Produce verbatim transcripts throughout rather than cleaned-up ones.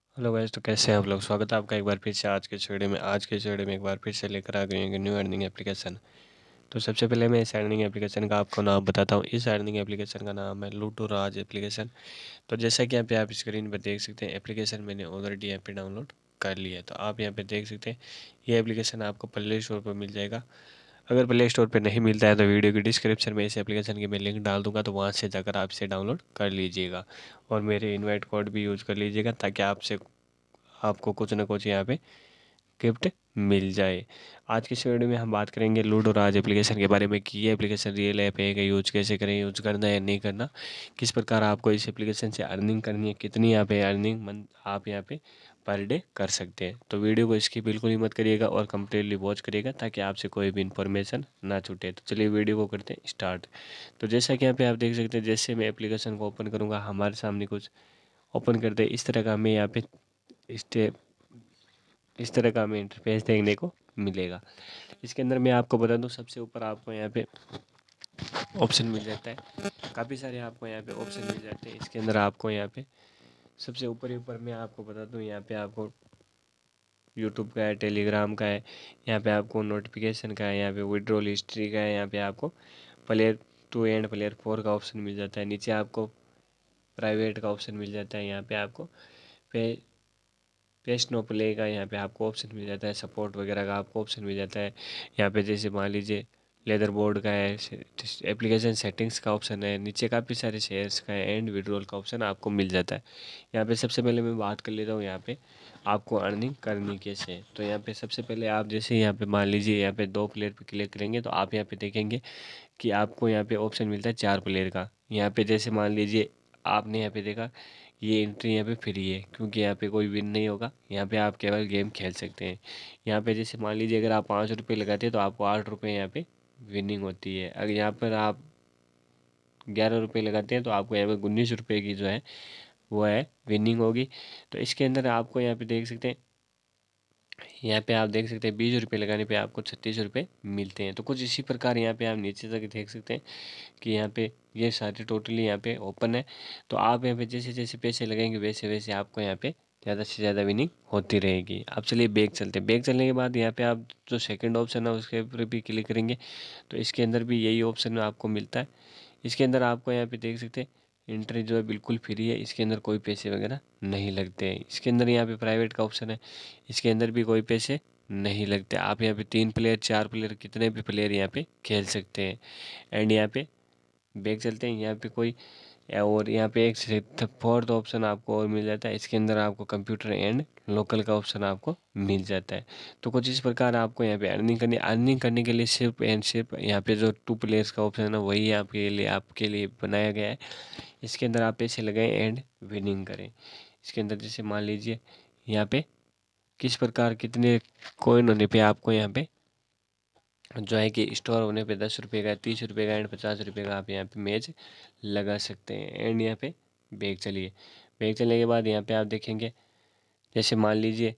Hello guys, तो कैसे हैं आप लोग। स्वागत है आपका एक बार फिर से आज के इस वीडियो में। आज के इस वीडियो में एक बार फिर से लेकर आ गए हैं न्यू अर्निंग एप्लीकेशन। तो सबसे पहले मैं इस अर्निंग एप्लीकेशन का आपको नाम बताता हूँ। इस अर्निंग एप्लीकेशन का नाम है लूटो राज एप्लीकेशन। तो जैसा कि यहाँ पे आप स्क्रीन पर देख सकते हैं, एप्लीकेशन मैंने ऑलरेडी यहाँ पे डाउनलोड कर लिया है। तो आप यहाँ पे देख सकते हैं ये एप्लीकेशन आपको प्ले स्टोर पर मिल जाएगा। अगर प्ले स्टोर पे नहीं मिलता है तो वीडियो की डिस्क्रिप्शन में इस एप्लीकेशन की मैं लिंक डाल दूंगा, तो वहाँ से जाकर आप इसे डाउनलोड कर लीजिएगा और मेरे इनवाइट कोड भी यूज़ कर लीजिएगा, ताकि आपसे आपको कुछ ना कुछ यहाँ पे गिफ्ट मिल जाए। आज की इस वीडियो में हम बात करेंगे लूडो राज एप्लीकेशन के बारे में कि ये एप्लीकेशन रियल ऐप है कि यूज कैसे करें, यूज करना है नहीं करना, किस प्रकार आपको इस एप्लीकेशन से अर्निंग करनी है, कितनी यहाँ पे अर्निंग मंथ आप यहाँ पे पर डे कर सकते हैं। तो वीडियो को इसकी बिल्कुल ही मत करिएगा और कम्प्लीटली वॉच करिएगा, ताकि आपसे कोई भी इन्फॉर्मेशन ना छूटे। तो चलिए वीडियो को करते हैं स्टार्ट। तो जैसा कि यहाँ पे आप देख सकते हैं, जैसे मैं एप्लीकेशन को ओपन करूँगा, हमारे सामने कुछ ओपन करते हैं इस तरह का हमें यहाँ पे स्टेप इस तरह का हमें इंटरफेस देखने को मिलेगा। इसके अंदर मैं आपको बता दूं, सबसे ऊपर आपको यहाँ पे ऑप्शन मिल जाता है। काफ़ी सारे आपको यहाँ पे ऑप्शन मिल जाते हैं। इसके अंदर आपको यहाँ पे सबसे ऊपर ही ऊपर मैं आपको बता दूं, यहाँ पे आपको यूट्यूब का है, टेलीग्राम का है, यहाँ पे आपको नोटिफिकेशन का है, यहाँ पे विड्रॉल हिस्ट्री का है, यहाँ पे आपको player two and player four का ऑप्शन मिल जाता है। नीचे आपको प्राइवेट का ऑप्शन मिल जाता है। यहाँ पे आपको पे पेस्ट नो प्ले का यहाँ पे आपको ऑप्शन मिल जाता है। सपोर्ट वगैरह का आपको ऑप्शन मिल जाता है। यहाँ पे जैसे मान लीजिए लेदर बोर्ड का है, एप्लीकेशन सेटिंग्स का ऑप्शन है, नीचे काफ़ी सारे शेयर्स का है, एंड विड्रॉल का ऑप्शन आपको मिल जाता है। यहाँ पे सबसे पहले मैं बात कर लेता हूँ यहाँ पे आपको अर्निंग करनी कैसे है। तो यहाँ पे सबसे पहले आप जैसे यहाँ पे मान लीजिए यहाँ पे दो प्लेयर पे क्लिक करेंगे, तो आप यहाँ पे देखेंगे कि आपको यहाँ पे ऑप्शन मिलता है चार प्लेयर का। यहाँ पे जैसे मान लीजिए आपने यहाँ पे देखा ये एंट्री यहाँ पे फ्री है, क्योंकि यहाँ पे कोई विन नहीं होगा, यहाँ पे आप केवल गेम खेल सकते हैं। यहाँ पे जैसे मान लीजिए अगर आप पाँच रुपये लगाते हैं तो आपको आठ रुपये यहाँ पे विनिंग होती है। अगर यहाँ पर आप ग्यारह रुपये लगाते हैं तो आपको यहाँ पे उन्नीस रुपये की जो है वो है विनिंग होगी। तो इसके अंदर आपको यहाँ पे देख सकते हैं, यहाँ पे आप देख सकते हैं बीस रुपये लगाने पे आपको छत्तीस रुपये मिलते हैं। तो कुछ इसी प्रकार यहाँ पे आप नीचे तक देख सकते हैं कि यहाँ पे ये सारे टोटली यहाँ पे ओपन है। तो आप यहाँ पे जैसे जैसे पैसे लगेंगे वैसे वैसे आपको यहाँ पे ज़्यादा से ज़्यादा विनिंग होती रहेगी। अब चलिए बैग चलते हैं। बैग चलने के बाद यहाँ पे आप जो सेकंड ऑप्शन है उसके ऊपर भी क्लिक करेंगे, तो इसके अंदर भी यही ऑप्शन आपको मिलता है। इसके अंदर आपको यहाँ पे देख सकते हैं एंट्री जो है बिल्कुल फ्री है, इसके अंदर कोई पैसे वगैरह नहीं लगते हैं। इसके अंदर यहाँ पे प्राइवेट का ऑप्शन है, इसके अंदर भी कोई पैसे नहीं लगते। आप यहाँ पे तीन प्लेयर चार प्लेयर कितने भी प्लेयर यहाँ पे खेल सकते हैं। एंड यहाँ पे बैक चलते हैं, यहाँ पे कोई और यहाँ पे एक फोर्थ ऑप्शन आपको और मिल जाता है। इसके अंदर आपको कंप्यूटर एंड लोकल का ऑप्शन आपको मिल जाता है। तो कुछ इस प्रकार आपको यहाँ पे अर्निंग करनी अर्निंग करने के लिए सिर्फ एंड सिर्फ यहाँ पे जो टू प्लेयर्स का ऑप्शन है ना, वही आपके लिए आपके लिए बनाया गया है। इसके अंदर आप पैसे लगाएं एंड विनिंग करें। इसके अंदर जैसे मान लीजिए यहाँ पे किस प्रकार कितने कोइन होने पे आपको यहाँ पे जो है कि स्टोर होने पे दस रुपये का, तीस रुपये का एंड पचास रुपये का आप यहाँ पे मैच लगा सकते हैं। एंड यहाँ पे बैग चलिए, बैग चलने के बाद यहाँ पे आप देखेंगे जैसे मान लीजिए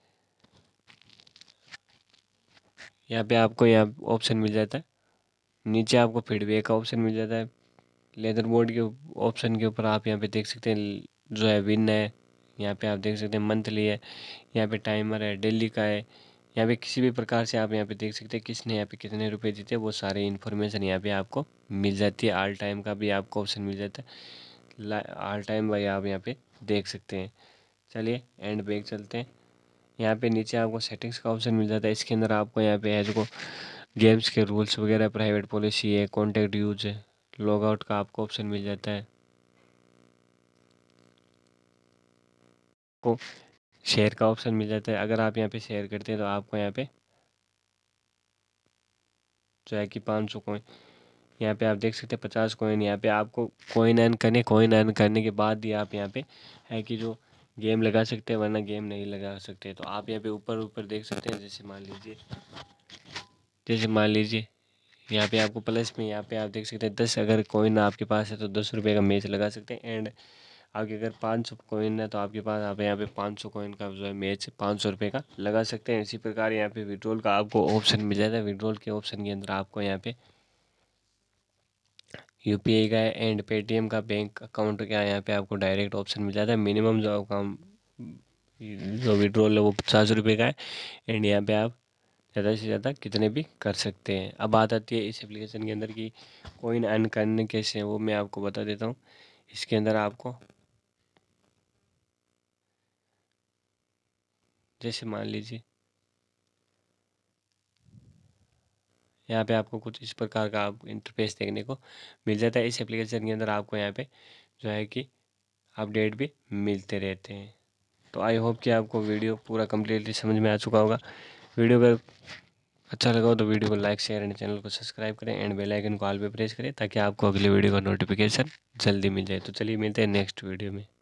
यहाँ पे आपको यहाँ ऑप्शन मिल जाता है, नीचे आपको फीडबैक का ऑप्शन मिल जाता है। लेदर बोर्ड के ऑप्शन के ऊपर आप यहाँ पे देख सकते हैं जो है विन है, यहाँ पे आप देख सकते हैं मंथली है, यहाँ पे टाइमर है, डेली का है। यहाँ पे किसी भी प्रकार से आप यहाँ पे देख सकते हैं किसने यहाँ पे कितने रुपए जीते, वो सारे इन्फॉर्मेशन यहाँ पे आपको मिल जाती है। ऑल टाइम का भी आपको ऑप्शन मिल जाता है, ऑल टाइम भाई आप यहाँ पे देख सकते हैं। चलिए एंड बैक चलते हैं। यहाँ पे नीचे आपको सेटिंग्स का ऑप्शन मिल जाता है। इसके अंदर आपको यहाँ पे है जो गेम्स के रूल्स वगैरह, प्राइवेट पॉलिसी है, कॉन्टैक्ट यूज है, लॉग आउट का आपको ऑप्शन मिल जाता है। को शेयर का ऑप्शन मिल जाता है। अगर आप यहाँ पे शेयर करते हैं तो आपको यहाँ पे जो है कि पाँच सौ कॉइन यहाँ पे आप देख सकते हैं, पचास कॉइन यहाँ पे आपको कॉइन अर्न करने कॉइन अर्न करने के बाद ही आप यहाँ पे है कि जो गेम लगा सकते हैं, वरना गेम नहीं लगा सकते। तो आप यहाँ पे ऊपर ऊपर देख सकते हैं, जैसे मान लीजिए जैसे मान लीजिए यहाँ पे आपको प्लस में यहाँ पे आप देख सकते हैं दस अगर कॉइन आपके पास है तो दस रुपये का मैच लगा सकते हैं। एंड आपके अगर पाँच सौ कॉइन है तो आपके पास आप यहाँ पे पाँच सौ कॉइन का जो है मैच पाँच सौ रुपये का लगा सकते हैं। इसी प्रकार यहाँ पे विड्रॉल का आपको ऑप्शन मिल जाता है। विड्रॉल के ऑप्शन के अंदर आपको यहाँ पे यूपीआई का है एंड पेटीएम का बैंक अकाउंट का यहाँ पे आपको डायरेक्ट ऑप्शन मिल जाता है। मिनिमम जो काम जो विड्रॉल है वो पचास रुपये का है। एंड यहाँ पे आप ज़्यादा से ज़्यादा कितने भी कर सकते हैं। अब बात आती है इस एप्लीकेशन के अंदर की कॉइन अर्न करने कैसे हैं, वो मैं आपको बता देता हूँ। इसके अंदर आपको जैसे मान लीजिए यहाँ पे आपको कुछ इस प्रकार का आप इंटरफेस देखने को मिल जाता है। इस एप्लीकेशन के अंदर आपको यहाँ पे जो है कि अपडेट भी मिलते रहते हैं। तो आई होप कि आपको वीडियो पूरा कम्प्लीटली समझ में आ चुका होगा। वीडियो अगर अच्छा लगा हो तो वीडियो को लाइक शेयर एंड चैनल को सब्सक्राइब करें एंड बेल आइकन को ऑल पे प्रेस करें ताकि आपको अगले वीडियो का नोटिफिकेशन जल्दी मिल जाए। तो चलिए मिलते हैं नेक्स्ट वीडियो में।